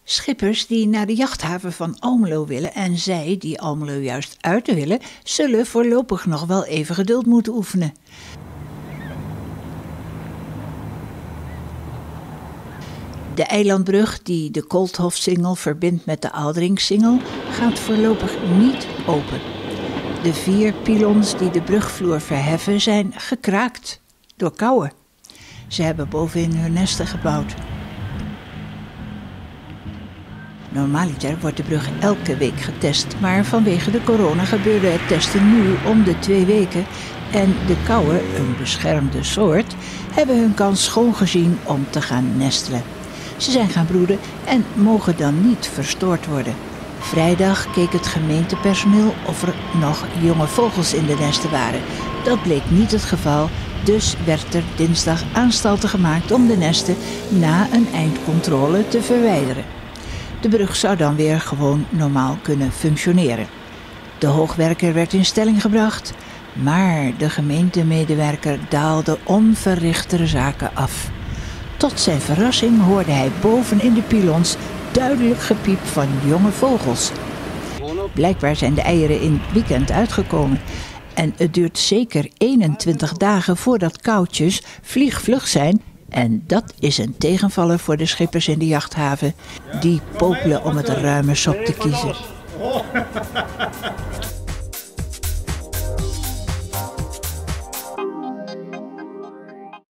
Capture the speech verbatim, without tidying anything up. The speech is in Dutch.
Schippers die naar de jachthaven van Almelo willen en zij die Almelo juist uit willen, zullen voorlopig nog wel even geduld moeten oefenen. De eilandbrug die de Kolthofsingel verbindt met de Aaldrinksingel gaat voorlopig niet open. De vier pilons die de brugvloer verheffen zijn gekraakt door kauwen. Ze hebben bovenin hun nesten gebouwd. Normaliter wordt de brug elke week getest, maar vanwege de corona gebeurde het testen nu om de twee weken en de kauwen, een beschermde soort, hebben hun kans schoon gezien om te gaan nestelen. Ze zijn gaan broeden en mogen dan niet verstoord worden. Vrijdag keek het gemeentepersoneel of er nog jonge vogels in de nesten waren. Dat bleek niet het geval, dus werd er dinsdag aanstalten gemaakt om de nesten na een eindcontrole te verwijderen. De brug zou dan weer gewoon normaal kunnen functioneren. De hoogwerker werd in stelling gebracht, maar de gemeentemedewerker daalde onverrichter zaken af. Tot zijn verrassing hoorde hij boven in de pilons duidelijk gepiep van jonge vogels. Blijkbaar zijn de eieren in het weekend uitgekomen. En het duurt zeker eenentwintig dagen voordat koutjes vliegvlug zijn. En dat is een tegenvaller voor de schippers in de jachthaven. Die popelen om het ruime sop te kiezen.